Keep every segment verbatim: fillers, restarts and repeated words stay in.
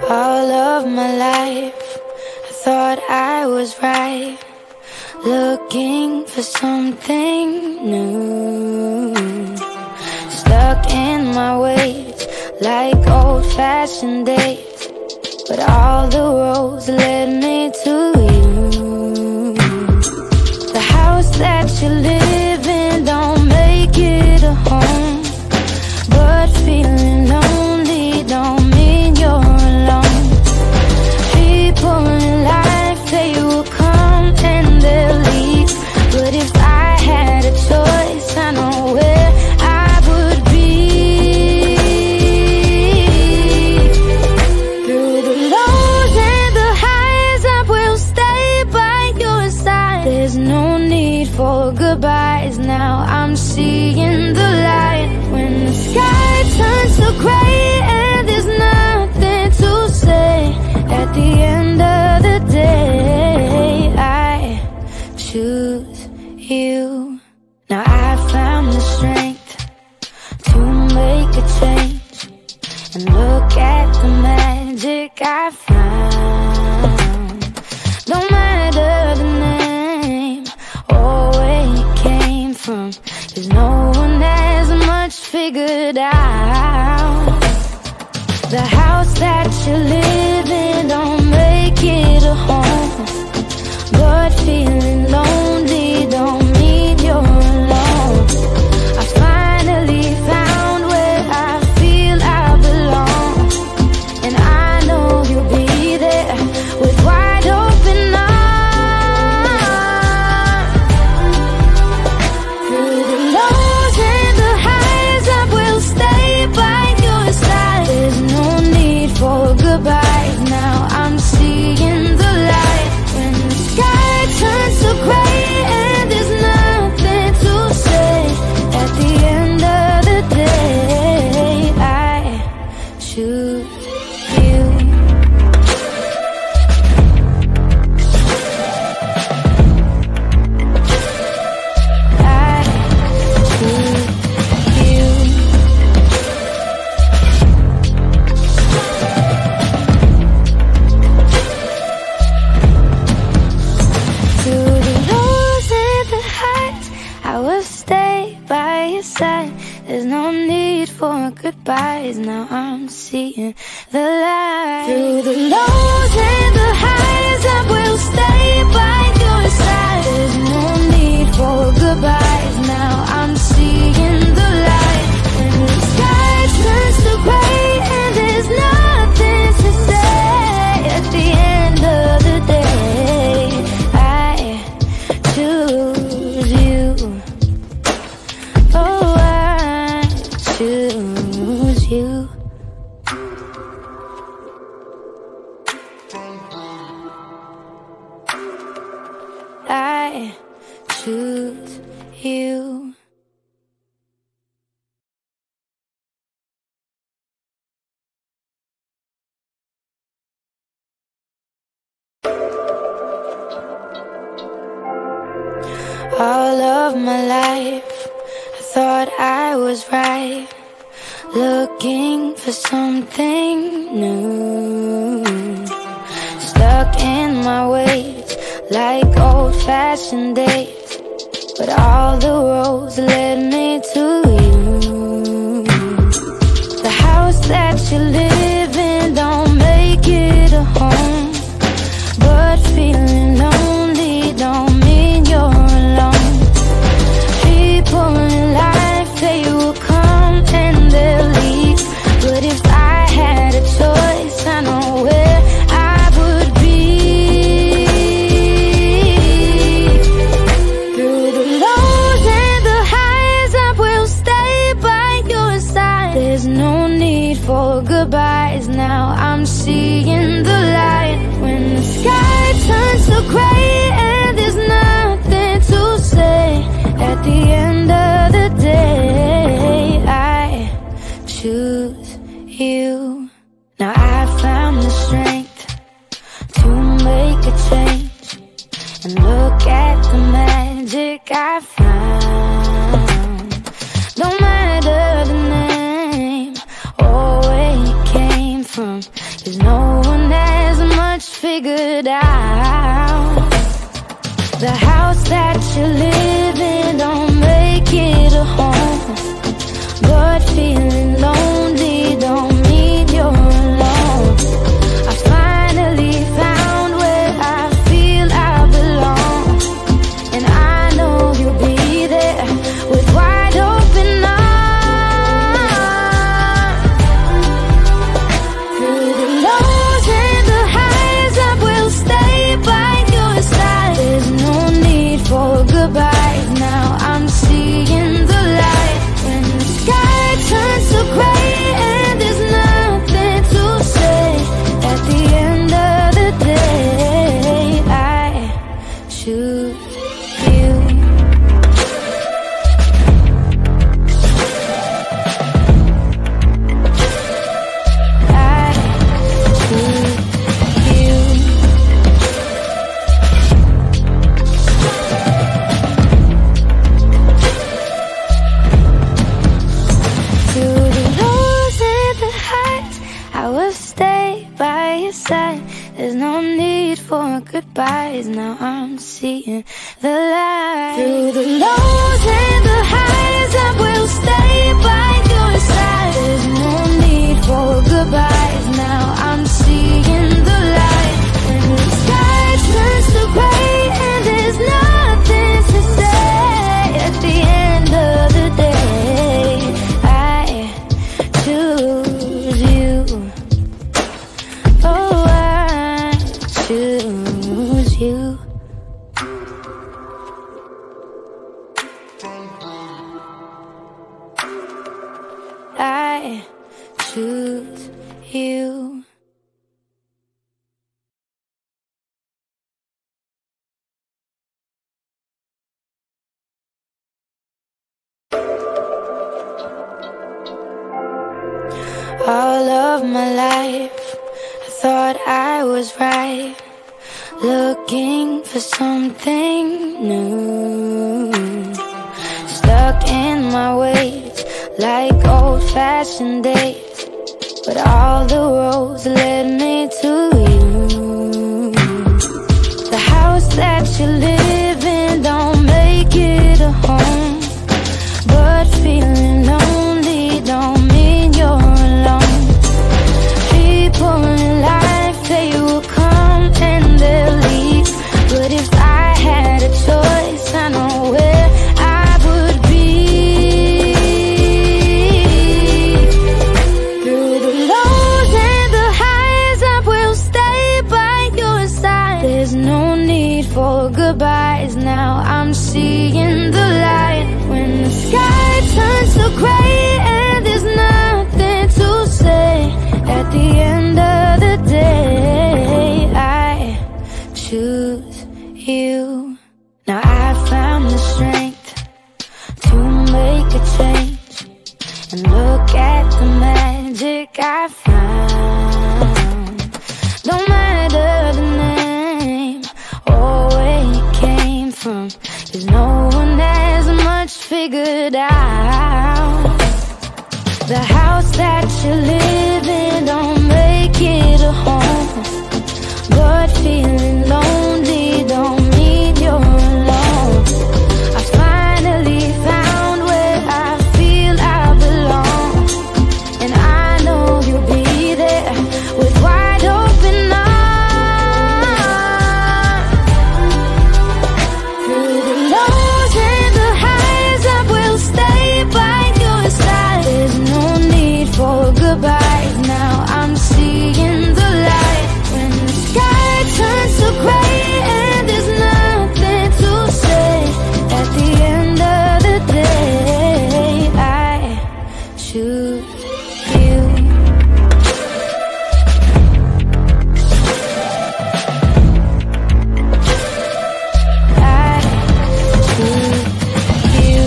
All of my life I thought I was right, looking for something new. Stuck in my ways like old-fashioned days, but all the roads led me to you. The house that you live in don't make it a home, but feeling lonely don't mean you're alone. People in life, they will come and they'll leave, but if I had a choice, I know where I would be. Through the lows and the highs, I will stay by your side. There's no need for goodbyes now, I'm seeing the light. When the sky turns to gray and there's nothing to say, at the end of the day, I choose you. Now I found the strength to make a change, and look at the magic I found. Don't matter the name or where you came from, 'cause no one has much figured out. The house that you live in don't make it a home, but feeling lonely don't mean you're alone. I finally found where I feel I belong, and I know you'll be there with wide open arms. Through the lows and the highs, I will stay by your side. There's no need for goodbyes now, I'm seeing the light. When the sky turns to gray and there's nothing to say, at the end of the day, I choose you. I choose you. Through the lows and the highs, I will stay by your side. There's no need for goodbyes now, I'm seeing the light. Through the lows and the highs, I will stay by your side. There's no need for goodbyes now, I'm seeing the light. When the sky turns to gray and there's nothing to say, at the end of the day, I choose you. Oh, I choose you. I choose you. All of my life I thought I was right, looking for something new. Stuck in my ways like old-fashioned days, but all the roads led me to you. The house that you live in don't make it a home, but feeling lonely don't mean you're alone. People in life, they will come and they'll leave, but if I had a choice, I know where I would be. Through the lows and the highs, I will stay by your side. There's no need for goodbyes now, I'm seeing the light. When the sky turns to gray and there's nothing to say, at the end of the day, I choose you. Now I found the strength to make a change, and look at the magic I found. Don't matter the name or where you came from, 'cause no that you're living don't make it a home, but feeling lonely don't mean you're alone. I finally found where I feel I belong, and I know you'll be there with wide open arms. Through the lows and the highs, I will stay by your side. There's no need for goodbyes now, I'm seeing the light. When the sky turns to gray and there's nothing to say, at the end of the day, I choose you. I choose you. Through the lows and the highs, I will stay by your side. There's no need for goodbyes now, I'm seeing the light. Through the lows and the highs, I will stay by your side. There's no need for goodbyes now, I'm seeing the light. When the sky turns to gray and there's nothing to say, at the end of the day, I choose you. Oh, I choose you. I choose you. All of my life, I thought I was right, looking for something new. Stuck in my ways, like old-fashioned days, but all the roads led me to you. The house that you live in don't make it a home, but feeling lonely don't mean you're alone. People in life, they will come and they'll leave, but if I had a choice, I know where I would be. Through the lows and the highs, I will stay by your side. There's no need for goodbyes now, I'm seeing the light. When the sky turns to gray and there's nothing to say, at the end of the day, I choose you. Now I found the strength to make a change, and look at the magic I found. Don't matter the name or where you came from, 'cause no one has much figured out. The house that you live in don't make it a home, but feeling lonely don't mean you're alone. I finally found where I feel I belong, and I know you'll be there with wide open arms. Through the lows and the highs, I will stay by your side. There's no need for goodbyes now, I'm seeing the light. When the sky turns to gray and there's nothing to say, at the end of the day, I choose you. I choose you.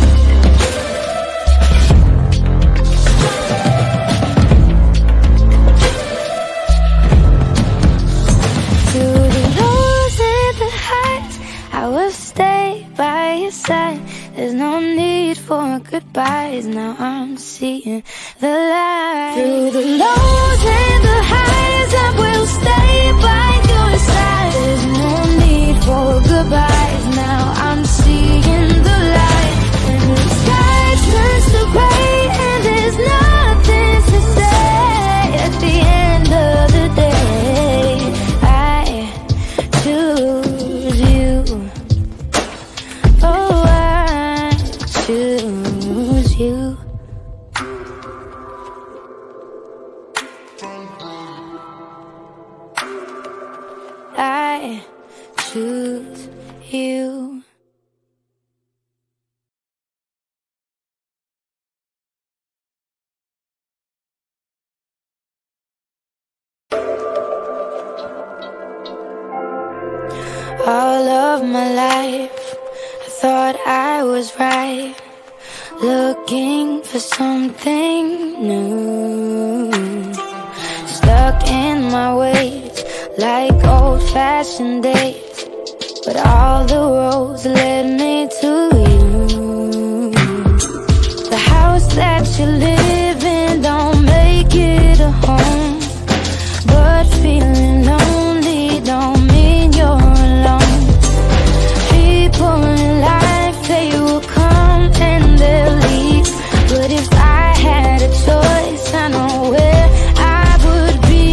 Through the lows and the highs, I will stay by your side. There's no need for goodbyes now, I'm seeing the light. Through the lows and the highs, I will stay by your side. There's no need for goodbyes now, All of my life I thought I was right, looking for something new. Stuck in my ways like old-fashioned days, but all the roads led me to you. The house that you live in don't make it a home, but feeling lonely don't mean you're alone. People in life, they will come and they'll leave, but if I had a choice, I know where I would be.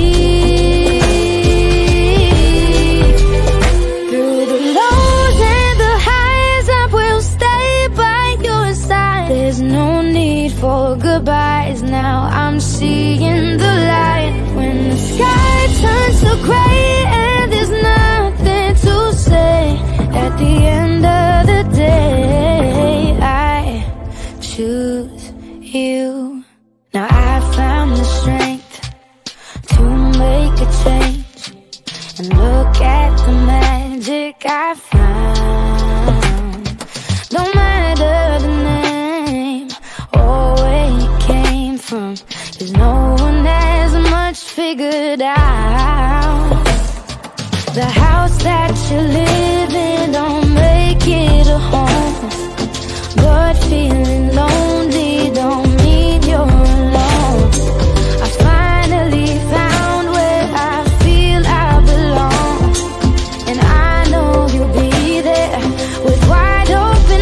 Through the lows and the highs, I will stay by your side. There's no need for goodbyes now, I'm seeing the light. When the sky turns so gray and there's nothing to say, at the end of the day, I choose you. Now I found the strength to make a change, and look at the magic I found. Don't matter the name or where you came from, 'cause no one has much figured out. The house that you live in don't make it a home, but feeling lonely don't mean you're alone. I finally found where I feel I belong, and I know you'll be there with wide open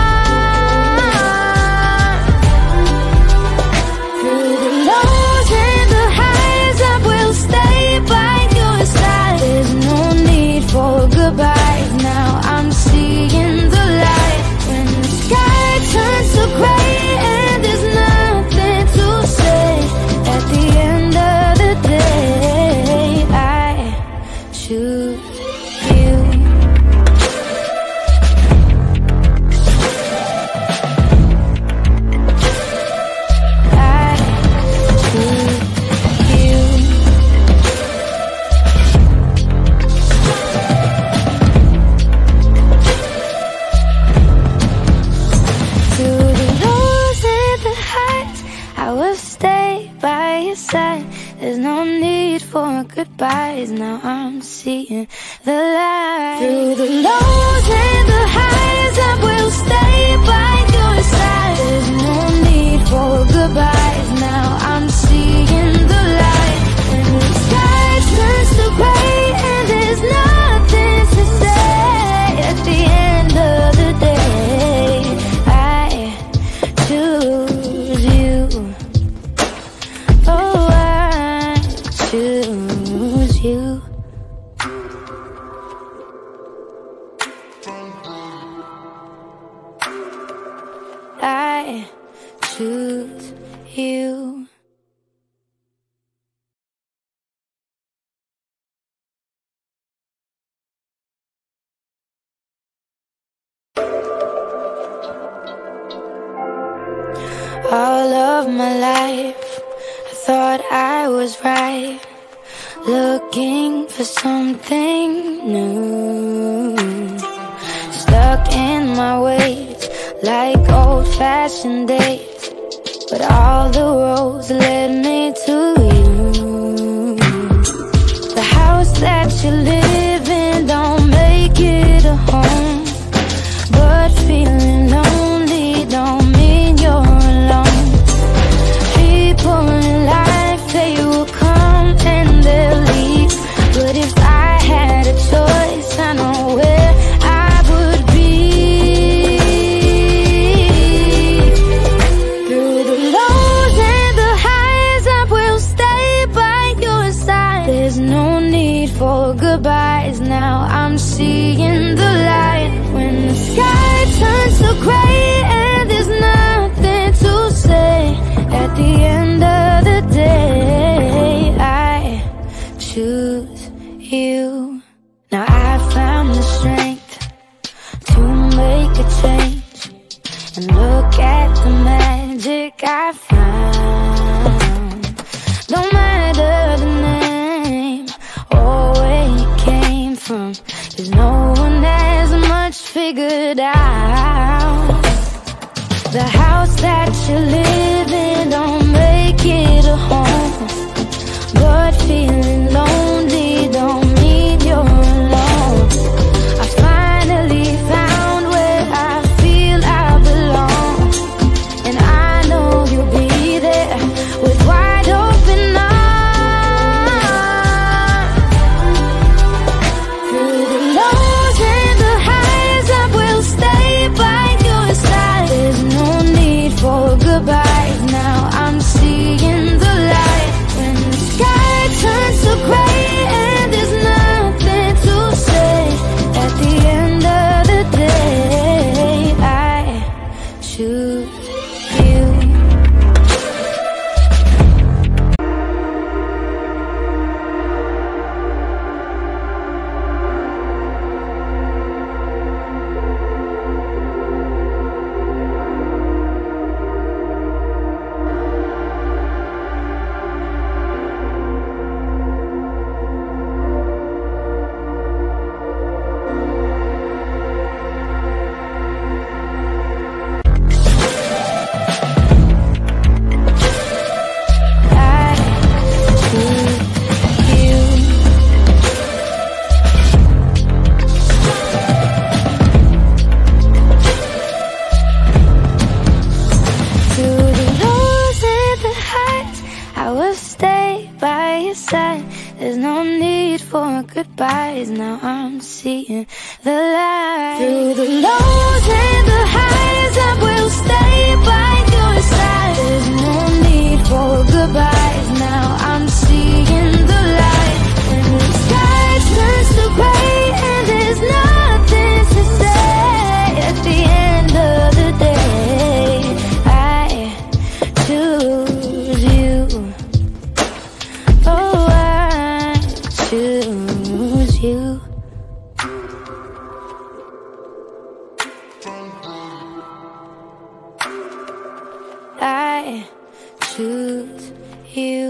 arms. Through the lows and the highs, I will stay by your side. There's no need for goodbyes now, I'm seeing the light. When the sky turns so gray and there's nothing to say, at the end of the day, I choose you. I choose you. Through the lows and the highs, I will stay by your side. There's no need for goodbyes now, I'm seeing the light. Through the lows and the highs, I will stay by your side. There's no need for goodbyes now, I'm seeing the light. When the sky turns to gray and there's nothing to say, at the end of the day, I choose you. Oh, I choose you. I choose you. All of my life I thought I was right, looking for something new. Stuck in my ways like old-fashioned days, but all the roads led me to you. The house that you live in don't make it a home, but feeling lonely don't mean you're alone. People in life, they will come and they'll leave, but if I had a choice, I know where I would be. Through the lows and the highs, I will stay by your side. There's no need for goodbyes now, I'm seeing the light. When the sky turns so gray and there's nothing to say, at the end of the day, I choose you. Now I found the strength to make a change, and look at the magic I found. Don't matter the name or where you came from, 'cause no The house that you live in don't make it a home, but feeling lonely don't mean you're alone. I finally found where I feel I belong, and I know you'll be there with wide open arms. Through the lows and the highs, I will stay by your side. There's no need for goodbyes now, I'm seeing the light. When the sky turns to gray and there's nothing to say, at the end of the day, I choose you. There's no need for goodbyes, now I'm seeing the light. Through the lows and the highs, I will stay by your side. There's no need for goodbyes, now I'm seeing the light. When the sky turns to gray and there's nothing to say, at the end of the day, I choose you. Oh, choose you. I choose you.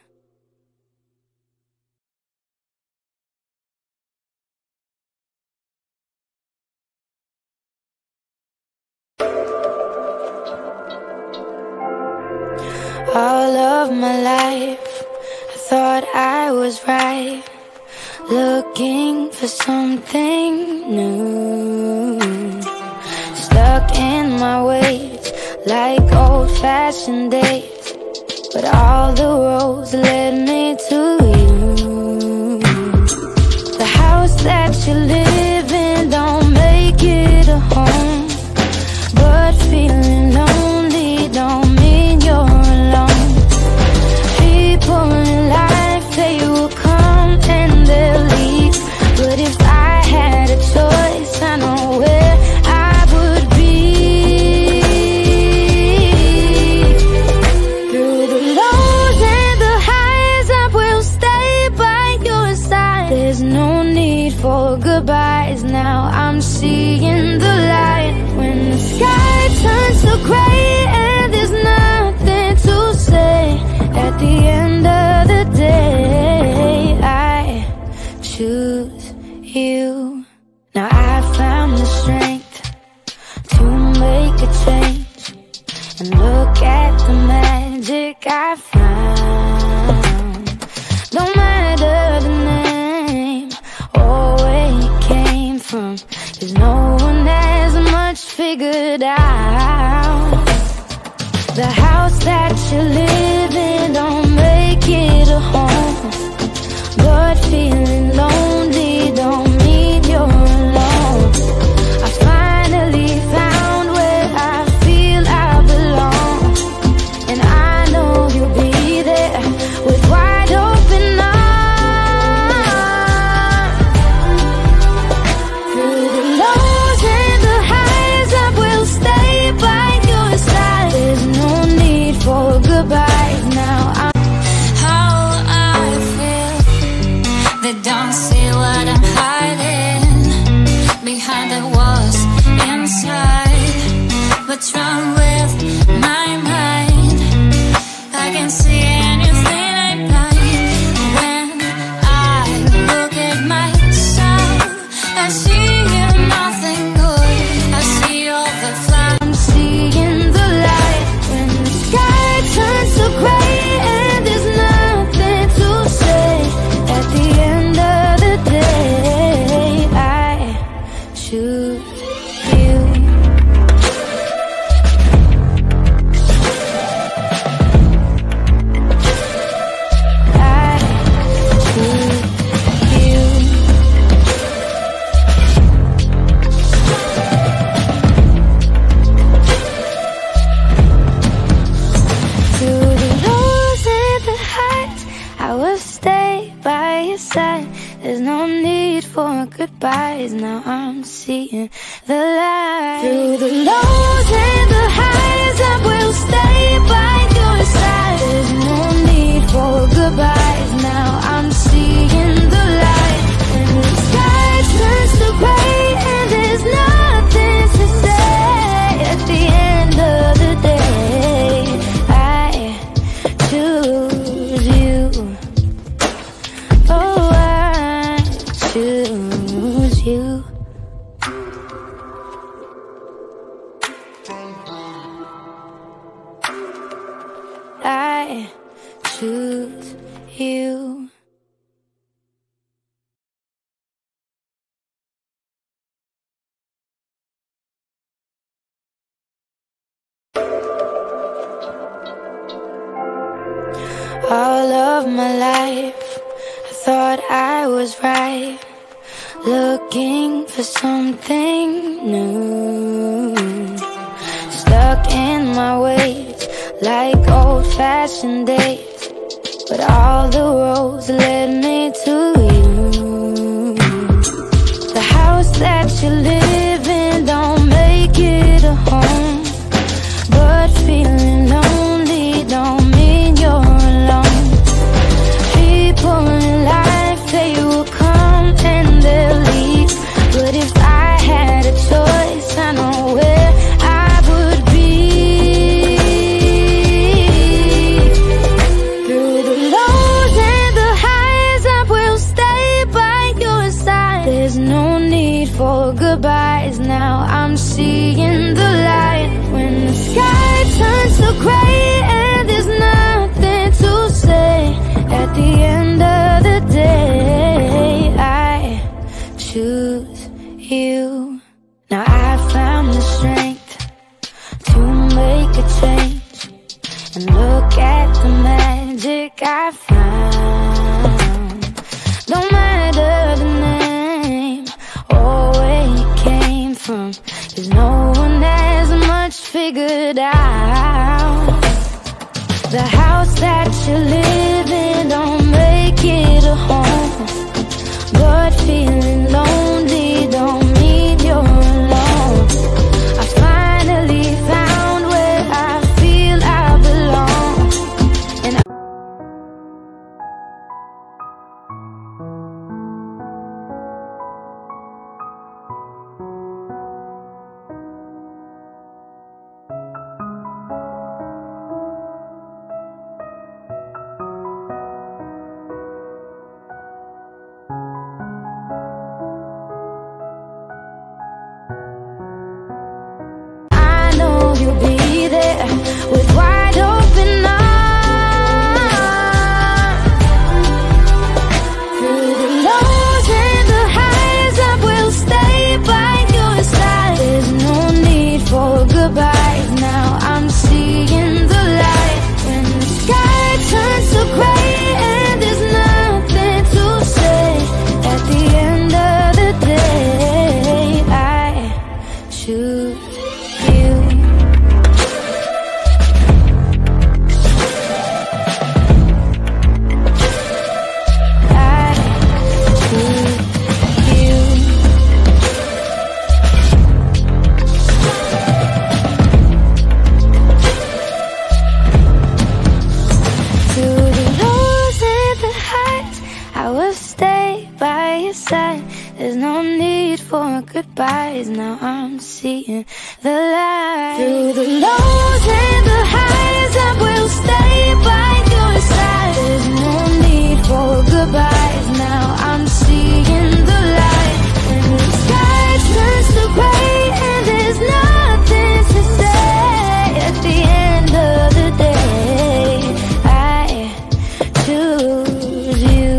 All of my life I thought I was right, looking for something new, stuck in my ways like old-fashioned days, but all the roads led me to you. The house that you live in don't make it a home, but feeling lonely don't mean you're alone. People in life, they will come and they'll leave, but if I had a choice, I know where I would be. Through the lows and the highs, I will stay by your side. There's no need for goodbyes now, I'm seeing the light. When the sky turns to gray and there's nothing to say, at the end of the day, I choose you. Now I found the strength to make a change, and look at the magic I found. No matter the name or where you came from, 'cause no one has much figured out. The house that you live in don't make it a home, but feeling lonely don't mean you're alone. I finally found where I feel I belong, and I know you'll be there with wide open arms. Through the lows and the highs, I will stay by your side. There's no need for goodbyes now, I'm how I feel. They don't see what I'm hiding behind the walls inside. What's wrong with my mind? I can see anything I find. When I look at myself, I see nothing good. I see all the flaws. seeing the your side. There's no need for goodbyes. Now I'm seeing the light. Through the lows and the highs, I will stay by your side. There's no need for goodbyes. Now I'm seeing the light. When the sky turns to gray and there's nothing to say, at the end of the day, I choose you. Oh, I choose you. I choose you. All of my life, I thought I was right, looking for something new. Stuck in my ways, like old-fashioned days, but all the roads led me to you. The house that you live in don't make it a home, but feeling lonely don't mean you're alone. People in life, they will come and they'll leave, but if I had a choice, I know where I would be. Through the lows and the highs, I will stay by your side. There's no need for goodbyes. Now I'm seeing the light. When the sky turns to gray and there's nothing to say, at the end of the day, I choose you. Now I found the strength to make a change, and look at the magic I found. Don't matter the name or where you came from, 'cause no one has much figured out. The house that you live in don't make it a home, but feeling lonely don't mean you're alone. I finally found where I feel I belong, and I you'll be there with wide open arms. Through the lows and the highs, I will stay by your side. There's no need for goodbyes. Now I'm seeing the light. When the sky turns to gray and there's nothing to say, at the end of the day, I choose you. There's no need for goodbyes. Now I'm seeing the light. Through the lows and the highs, I will stay by your side. There's no need for goodbyes. Now I'm seeing the light. When the sky turns to gray and there's nothing to say, at the end of the day, I choose you.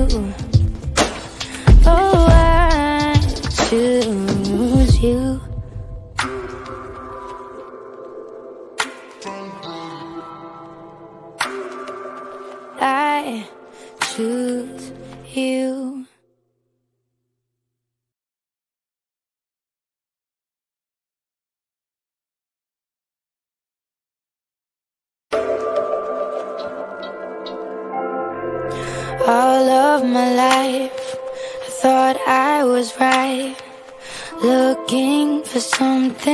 Oh, I choose you. all of my life. I thought I was right, looking for something